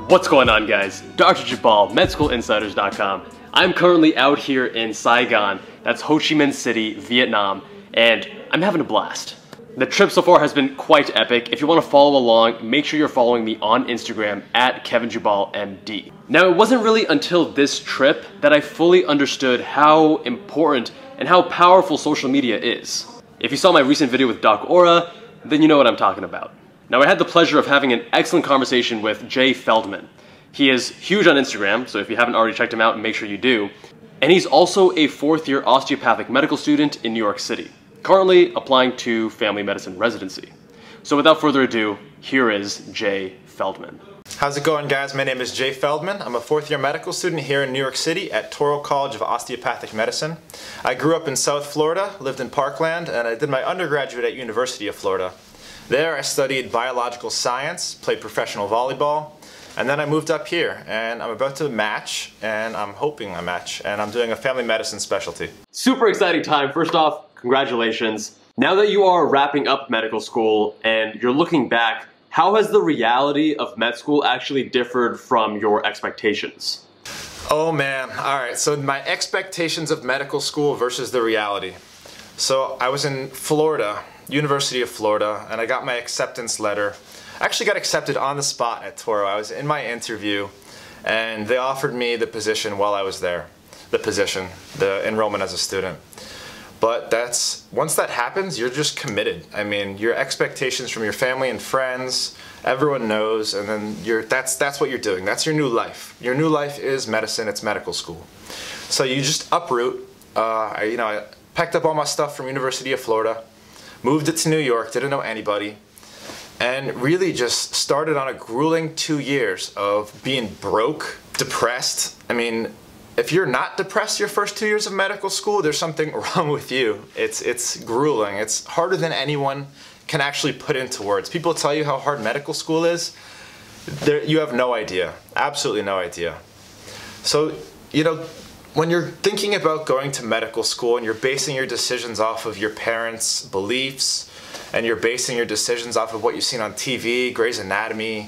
What's going on, guys? Dr. Jabal, MedSchoolInsiders.com. I'm currently out here in Saigon, that's Ho Chi Minh City, Vietnam, and I'm having a blast. The trip so far has been quite epic. If you want to follow along, make sure you're following me on Instagram at KevinJabalMD. Now, it wasn't really until this trip that I fully understood how important and how powerful social media is. If you saw my recent video with Doc Aura, then you know what I'm talking about. Now, I had the pleasure of having an excellent conversation with Jay Feldman. He is huge on Instagram, so if you haven't already checked him out, make sure you do. And he's also a fourth-year osteopathic medical student in New York City, currently applying to family medicine residency. So without further ado, here is Jay Feldman. How's it going, guys? My name is Jay Feldman. I'm a fourth-year medical student here in New York City at Toro College of Osteopathic Medicine. I grew up in South Florida, lived in Parkland, and I did my undergraduate at University of Florida. There I studied biological science, played professional volleyball, and then I moved up here, and I'm about to match, and I'm hoping I match, and I'm doing a family medicine specialty. Super exciting time. First off, congratulations. Now that you are wrapping up medical school and you're looking back, how has the reality of med school actually differed from your expectations? Oh man, alright, so my expectations of medical school versus the reality. So I was in Florida, University of Florida, and I got my acceptance letter. I actually got accepted on the spot at Toro. I was in my interview and they offered me the position while I was there. The enrollment as a student. But once that happens, you're just committed. I mean, your expectations from your family and friends, everyone knows, and then that's what you're doing. That's your new life. Your new life is medicine, it's medical school. So you just uproot. I packed up all my stuff from University of Florida, moved it to New York, didn't know anybody, and really just started on a grueling 2 years of being broke, depressed. I mean, if you're not depressed your first 2 years of medical school, there's something wrong with you. It's grueling. It's harder than anyone can actually put into words. People tell you how hard medical school is. You have no idea. Absolutely no idea. So, when you're thinking about going to medical school and you're basing your decisions off of your parents' beliefs and you're basing your decisions off of what you've seen on TV, Grey's Anatomy,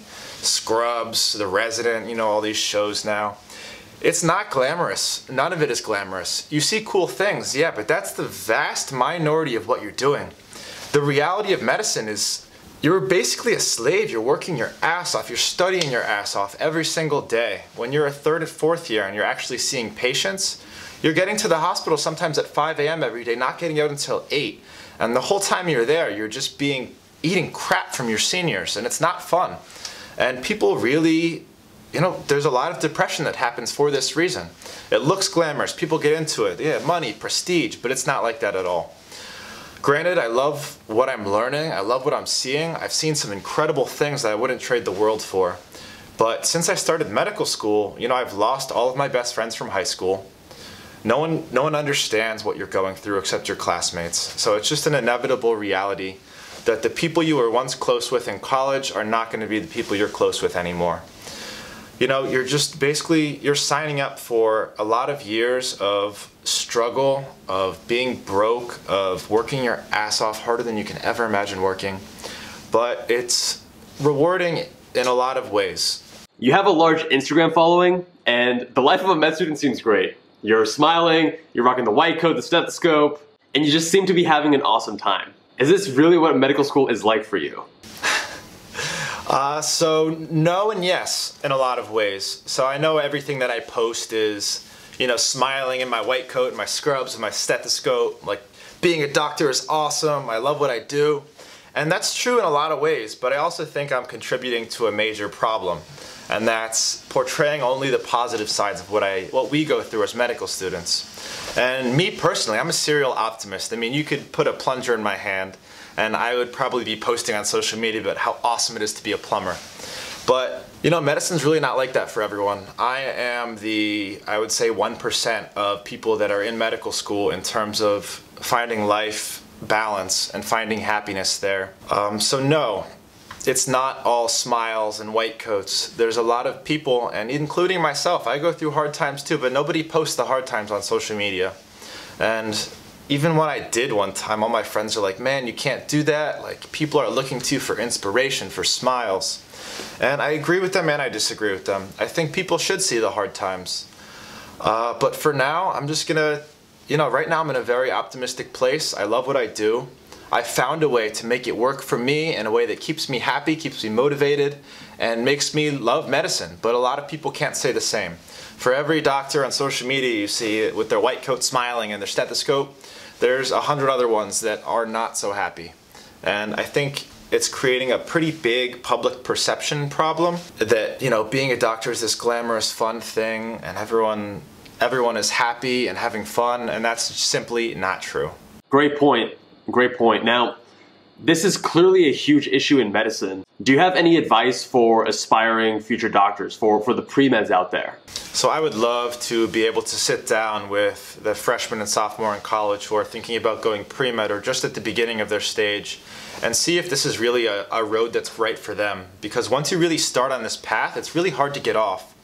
Scrubs, The Resident, all these shows now. It's not glamorous. None of it is glamorous. You see cool things, yeah, but that's the vast minority of what you're doing. The reality of medicine is you're basically a slave. You're working your ass off. You're studying your ass off every single day. When you're a third and fourth year and you're actually seeing patients, you're getting to the hospital sometimes at 5 a.m. every day, not getting out until 8. And the whole time you're there, you're just eating crap from your seniors, and it's not fun. And people really, there's a lot of depression that happens for this reason. It looks glamorous. People get into it. Yeah, money, prestige, but it's not like that at all. Granted, I love what I'm learning. I love what I'm seeing. I've seen some incredible things that I wouldn't trade the world for. But since I started medical school, I've lost all of my best friends from high school. No one understands what you're going through except your classmates. So it's just an inevitable reality that the people you were once close with in college are not going to be the people you're close with anymore. You're just you're signing up for a lot of years of struggle, of being broke, of working your ass off harder than you can ever imagine working. But it's rewarding in a lot of ways. You have a large Instagram following, and the life of a med student seems great. You're smiling, you're rocking the white coat, the stethoscope, and you just seem to be having an awesome time. Is this really what medical school is like for you? So no and yes in a lot of ways. So I know everything that I post is, smiling in my white coat and my scrubs and my stethoscope, like being a doctor is awesome, I love what I do. And that's true in a lot of ways, but I also think I'm contributing to a major problem. And that's portraying only the positive sides of what we go through as medical students. And me personally, I'm a serial optimist. I mean, you could put a plunger in my hand and I would probably be posting on social media about how awesome it is to be a plumber. But, medicine's really not like that for everyone. I am I would say 1% of people that are in medical school in terms of finding life balance and finding happiness there. So no, it's not all smiles and white coats. There's a lot of people, and including myself, I go through hard times too, but nobody posts the hard times on social media. And even when I did one time, all my friends are like, man, you can't do that. Like, people are looking to you for inspiration, for smiles. And I agree with them and I disagree with them. I think people should see the hard times. But for now, I'm just gonna, right now I'm in a very optimistic place. I love what I do. I found a way to make it work for me in a way that keeps me happy, keeps me motivated, and makes me love medicine. But a lot of people can't say the same. For every doctor on social media you see with their white coat smiling and their stethoscope, there's 100 other ones that are not so happy. And I think it's creating a pretty big public perception problem that, being a doctor is this glamorous, fun thing and everyone is happy and having fun, and that's simply not true. Great point. Great point. Now, this is clearly a huge issue in medicine. Do you have any advice for aspiring future doctors, for the pre-meds out there? So I would love to be able to sit down with the freshman and sophomore in college who are thinking about going pre-med or just at the beginning of their stage and see if this is really a road that's right for them. Because once you really start on this path, it's really hard to get off.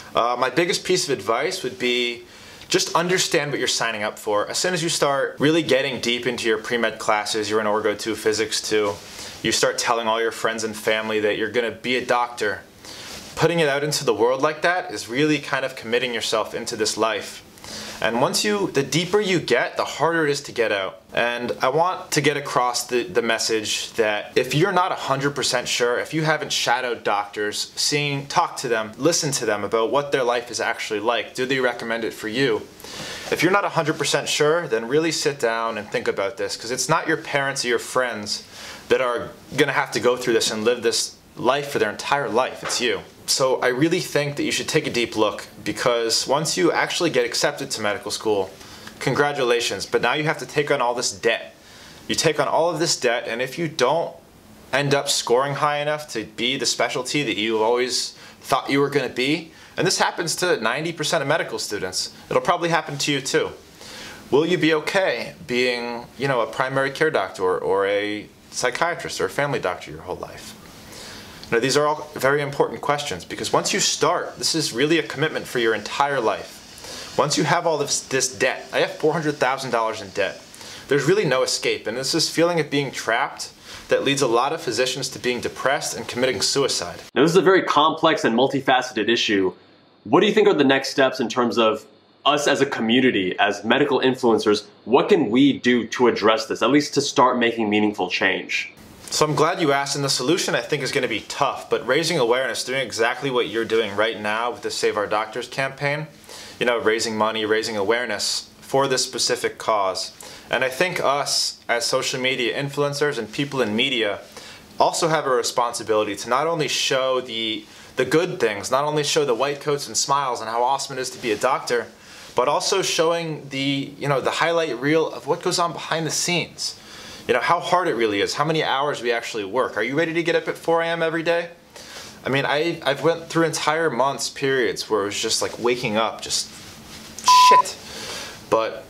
My biggest piece of advice would be just understand what you're signing up for. As soon as you start really getting deep into your pre-med classes, you're in Orgo 2, Physics 2, you start telling all your friends and family that you're gonna be a doctor. Putting it out into the world like that is really kind of committing yourself into this life. And the deeper you get, the harder it is to get out. And I want to get across the message that if you're not 100% sure, if you haven't shadowed doctors, talk to them, listen to them about what their life is actually like, do they recommend it for you? If you're not 100% sure, then really sit down and think about this, because it's not your parents or your friends that are gonna have to go through this and live this life for their entire life, it's you. So I really think that you should take a deep look, because once you actually get accepted to medical school, congratulations, but now you have to take on all this debt. You take on all of this debt, and if you don't end up scoring high enough to be the specialty that you always thought you were going to be, and this happens to 90% of medical students, it'll probably happen to you too. Will you be okay being, a primary care doctor or a psychiatrist or a family doctor your whole life? These are all very important questions, because once you start, this is really a commitment for your entire life. Once you have all this debt, I have $400,000 in debt. There's really no escape, and it's this feeling of being trapped that leads a lot of physicians to being depressed and committing suicide. Now, this is a very complex and multifaceted issue. What do you think are the next steps in terms of us as a community, as medical influencers? What can we do to address this, at least to start making meaningful change? So I'm glad you asked, and the solution I think is going to be tough, but raising awareness, doing exactly what you're doing right now with the Save Our Doctors campaign, raising money, raising awareness for this specific cause. And I think us as social media influencers and people in media also have a responsibility to not only show the good things, not only show the white coats and smiles and how awesome it is to be a doctor, but also showing the highlight reel of what goes on behind the scenes. How hard it really is, how many hours we actually work. Are you ready to get up at 4 a.m. every day? I mean, I've went through entire months, periods, where it was just like waking up, just shit. But,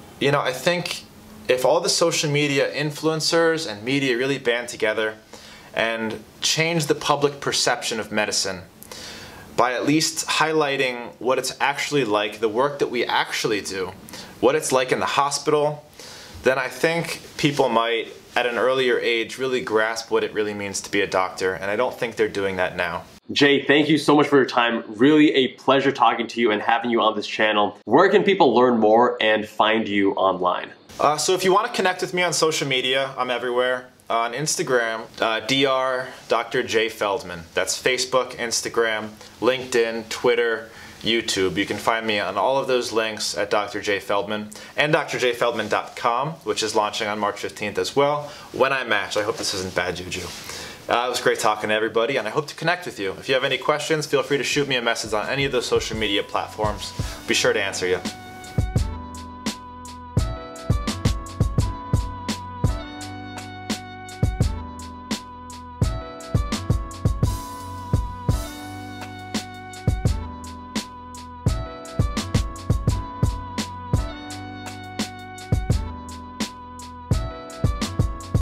I think if all the social media influencers and media really band together and change the public perception of medicine by at least highlighting what it's actually like, the work that we actually do, what it's like in the hospital, then I think people might, at an earlier age, really grasp what it really means to be a doctor, and I don't think they're doing that now. Jay, thank you so much for your time. Really a pleasure talking to you and having you on this channel. Where can people learn more and find you online? So if you want to connect with me on social media, I'm everywhere. On Instagram, Dr. Dr. J. Feldman. That's Facebook, Instagram, LinkedIn, Twitter, YouTube. You can find me on all of those links at Dr. J. Feldman and drjfeldman.com, which is launching on March 15th as well, when I match. I hope this isn't bad juju. It was great talking to everybody, and I hope to connect with you. If you have any questions, feel free to shoot me a message on any of those social media platforms. Be sure to answer you.